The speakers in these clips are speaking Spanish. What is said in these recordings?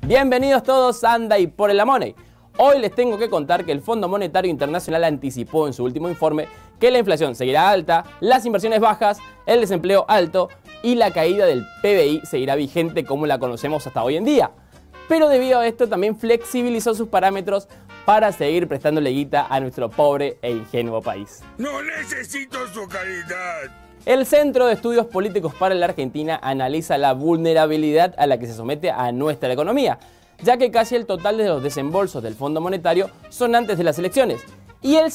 Bienvenidos todos a Anda y por la Money. Hoy les tengo que contar que el Fondo Monetario Internacional anticipó en su último informe que la inflación seguirá alta, las inversiones bajas, el desempleo alto y la caída del PBI seguirá vigente como la conocemos hasta hoy en día. Pero debido a esto también flexibilizó sus parámetros para seguir prestándole guita a nuestro pobre e ingenuo país. ¡No necesito su caridad! El Centro de Estudios Políticos para la Argentina analiza la vulnerabilidad a la que se somete a nuestra economía, ya que casi el total de los desembolsos del Fondo Monetario son antes de las elecciones, y el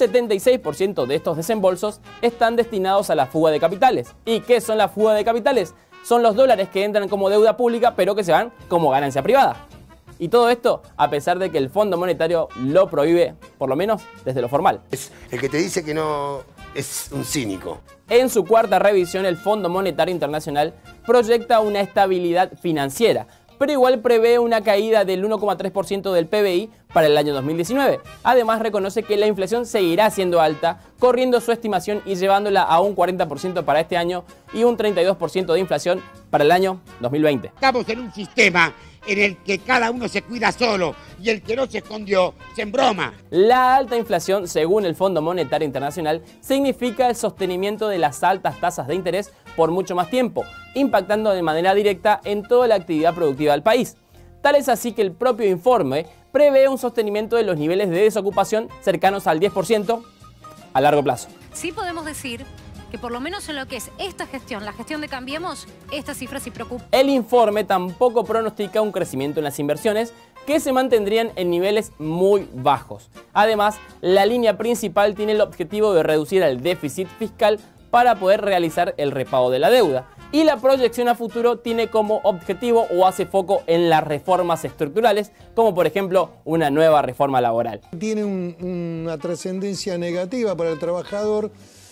76% de estos desembolsos están destinados a la fuga de capitales. ¿Y qué son la fuga de capitales? Son los dólares que entran como deuda pública pero que se van como ganancia privada. Y todo esto a pesar de que el Fondo Monetario lo prohíbe, por lo menos desde lo formal. Es el que te dice que no es un cínico. En su cuarta revisión, el Fondo Monetario Internacional proyecta una estabilidad financiera, pero igual prevé una caída del 1,3% del PBI para el año 2019. Además, reconoce que la inflación seguirá siendo alta, corriendo su estimación y llevándola a un 40% para este año y un 32% de inflación para el año 2020. Estamos en un sistema en el que cada uno se cuida solo y el que no se escondió se embroma. La alta inflación, según el Fondo Monetario Internacional, significa el sostenimiento de las altas tasas de interés por mucho más tiempo, impactando de manera directa en toda la actividad productiva del país. Tal es así que el propio informe prevé un sostenimiento de los niveles de desocupación cercanos al 10% a largo plazo. Sí podemos decir que por lo menos en lo que es esta gestión, la gestión de Cambiemos, esta cifra sí preocupa. El informe tampoco pronostica un crecimiento en las inversiones que se mantendrían en niveles muy bajos. Además, la línea principal tiene el objetivo de reducir el déficit fiscal para poder realizar el repago de la deuda. Y la proyección a futuro tiene como objetivo o hace foco en las reformas estructurales, como por ejemplo una nueva reforma laboral. Tiene una trascendencia negativa para el trabajador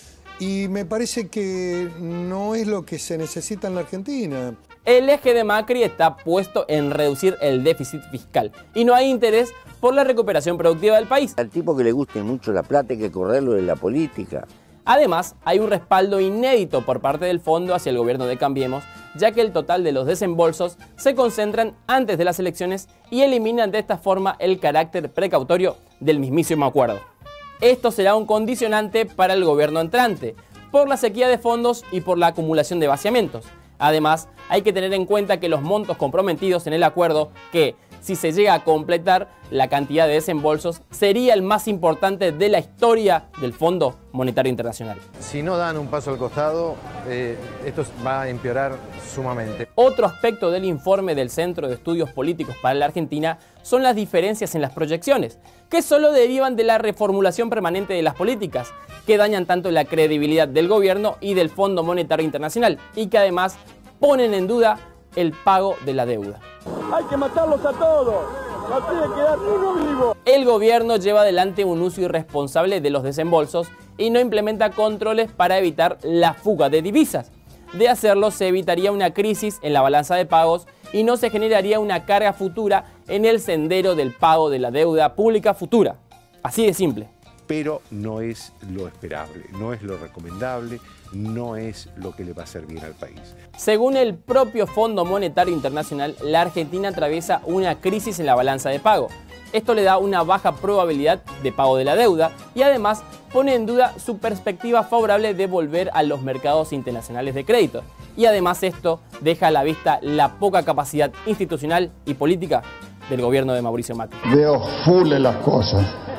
y me parece que no es lo que se necesita en la Argentina. El eje de Macri está puesto en reducir el déficit fiscal y no hay interés por la recuperación productiva del país. Al tipo que le guste mucho la plata hay que correrlo de la política. Además, hay un respaldo inédito por parte del fondo hacia el gobierno de Cambiemos, ya que el total de los desembolsos se concentran antes de las elecciones y eliminan de esta forma el carácter precautorio del mismísimo acuerdo. Esto será un condicionante para el gobierno entrante, por la sequía de fondos y por la acumulación de vaciamientos. Además, hay que tener en cuenta que los montos comprometidos en el acuerdo, que si se llega a completar la cantidad de desembolsos, sería el más importante de la historia del Fondo Monetario Internacional. Si no dan un paso al costado, esto va a empeorar sumamente. Otro aspecto del informe del Centro de Estudios Políticos para la Argentina son las diferencias en las proyecciones, que solo derivan de la reformulación permanente de las políticas, que dañan tanto la credibilidad del gobierno y del Fondo Monetario Internacional, y que además ponen en duda el pago de la deuda. ¡Hay que matarlos a todos! ¡No tiene que quedar uno vivo! El gobierno lleva adelante un uso irresponsable de los desembolsos y no implementa controles para evitar la fuga de divisas. De hacerlo, se evitaría una crisis en la balanza de pagos y no se generaría una carga futura en el sendero del pago de la deuda pública futura. Así de simple. Pero no es lo esperable, no es lo recomendable, no es lo que le va a hacer bien al país. Según el propio Fondo Monetario Internacional, la Argentina atraviesa una crisis en la balanza de pago. Esto le da una baja probabilidad de pago de la deuda y además pone en duda su perspectiva favorable de volver a los mercados internacionales de crédito. Y además esto deja a la vista la poca capacidad institucional y política del gobierno de Mauricio Macri. Veo full en las cosas.